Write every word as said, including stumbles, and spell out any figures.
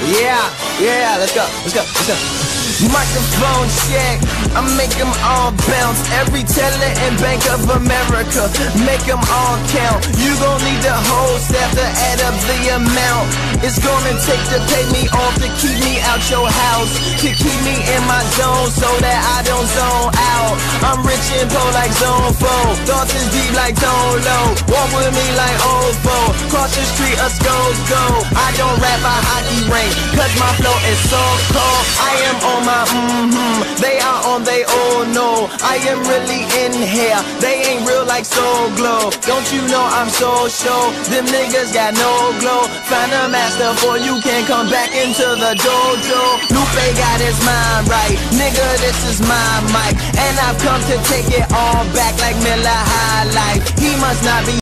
Yeah, yeah, let's go, let's go, let's go. Microphone check, I make them all bounce. Every teller in Bank of America, make them all count. You gon' need the whole staff to add up the amount. It's gonna take to pay me off to keep me out your house, to keep me in my zone so that I don't zone out. I'm rich and poor like zone four, thoughts is deep like Tone Low. Walk with me like old foe, cross the street a skulls go. I don't rap a hockey rink, cause my flow is so cold. I am on my mm-hmm, they are on they oh no. I am really in here, they ain't real like Soul Glow. Don't you know I'm so sure, them niggas got no glow. Find a master for you can come back into the dojo. Lupe got his mind right, nigga this is my mic, and I've come to take it all back like Miller High Life. He must not be